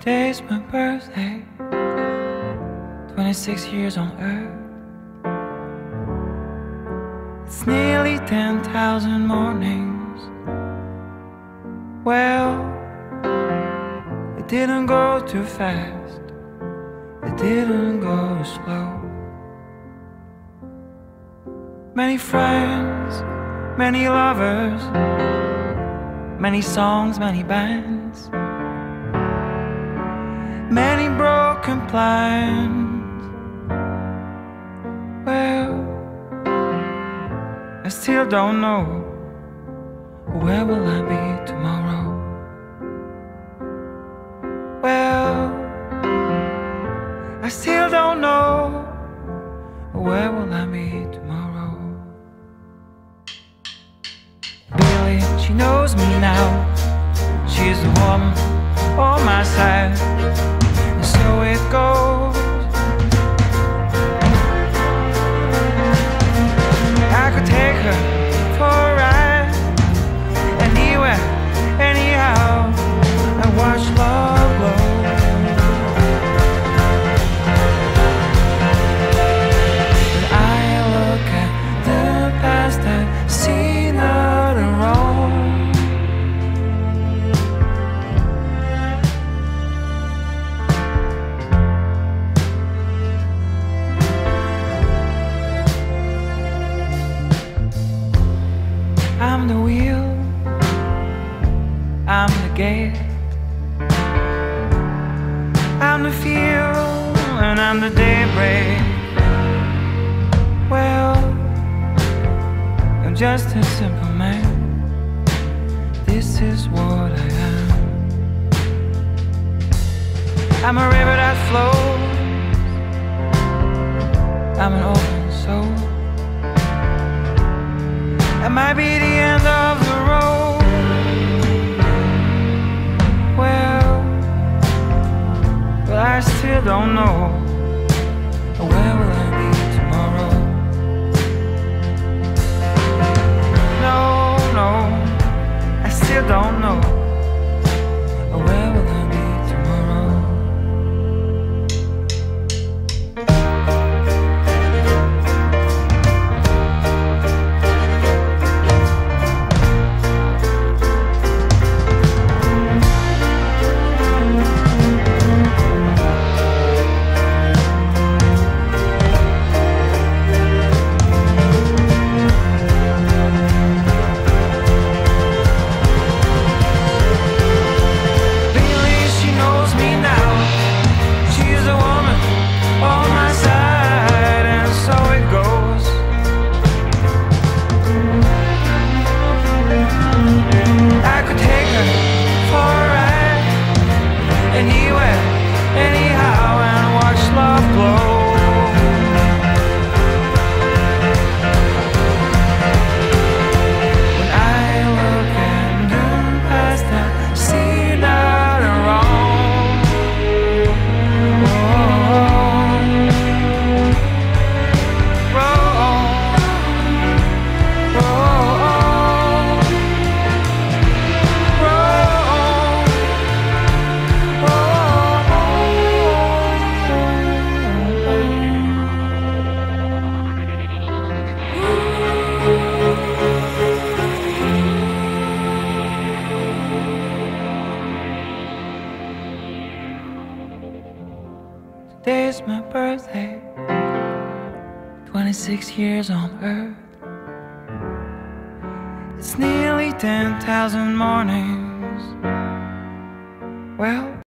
Today's my birthday, 26 years on earth. It's nearly 10,000 mornings. Well, it didn't go too fast, it didn't go slow. Many friends, many lovers, many songs, many bands, many broken plans. Well, I still don't know, where will I be tomorrow? Well, I still don't know, where will I be tomorrow? Billy, she knows me now, she's the woman on my side, and so it goes. I could take her for a ride, anywhere, anyhow, and watch love glow. When I look at the past, I see nothing wrong. I'm the wheel, I'm the gate, I'm the fuel, and I'm the daybreak. Well, I'm just a simple man, this is what I am. I'm a river that flows, I'm an open soul. That might be the end of the road. Well, but I still don't know, where will I be tomorrow? No, no, I still don't know, where will I be tomorrow? Today's my birthday, 26 years on earth. It's nearly 10,000 mornings. Well,